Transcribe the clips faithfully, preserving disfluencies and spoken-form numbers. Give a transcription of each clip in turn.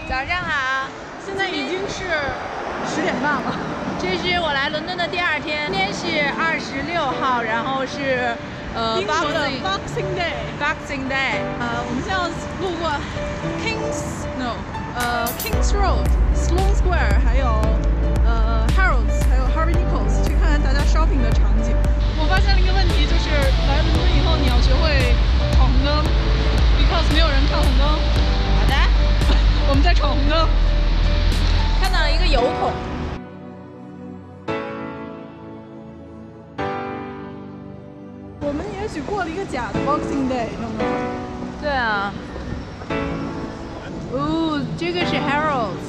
早上好， 现在已经是十点半了。 这是我来伦敦的第二天，今天是二十六号，然后是呃英国的 Boxing Day。 Boxing Day。 呃，我们现在要路过 Kings No， 呃 Kings Road、Sloane Square， 还有呃 Harrods， 还有 Harvey Nichols， 去看看大家 shopping 的场景。我发现了一个问题，就是来伦敦以后你要学会闯红灯 ，because 没有人看红灯。 好的， 我们在闯红灯， 看到了一个油桶。 我们也许过了一个假的 Boxing Day， 有没有？ 对啊。哦，这个是 Harrods。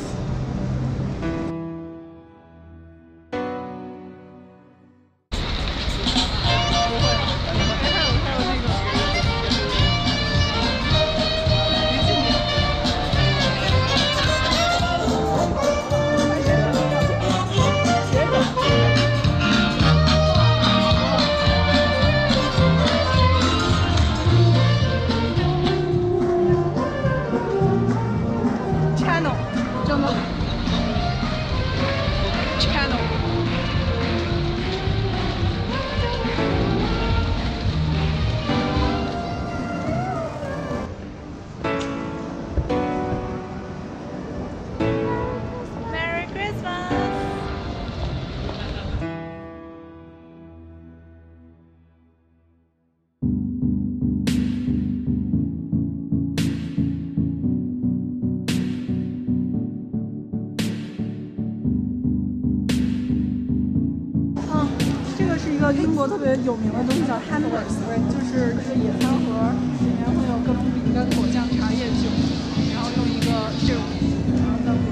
一个英国特别有名的东西叫 Handworks， 就是一个野餐盒，里面会有各种饼干、果酱、茶叶、酒，然后用一个这种，然后当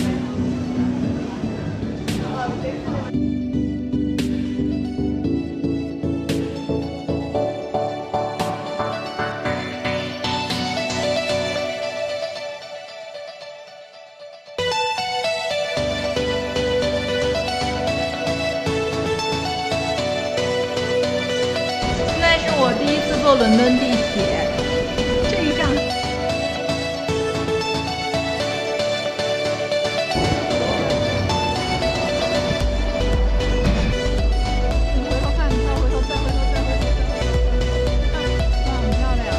我第一次坐伦敦地铁， 这一站。你回头看，你再回头，再回头，再回头，再回头，哇，很漂亮。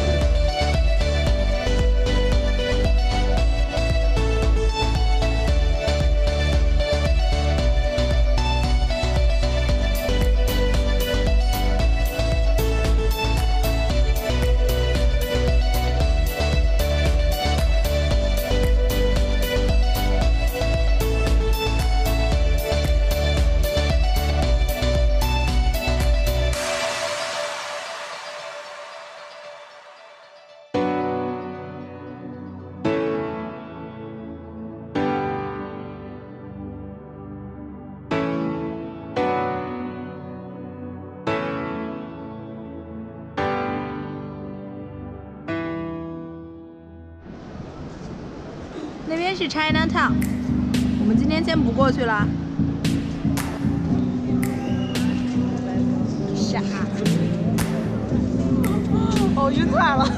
那边是 Chinatown， 我们今天先不过去了。傻， 哦，晕菜了。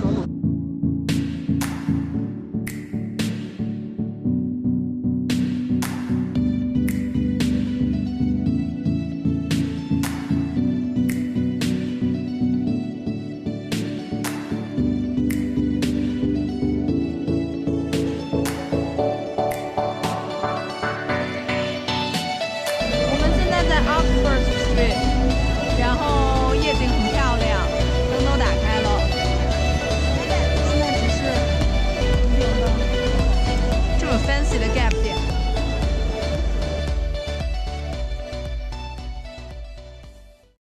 然后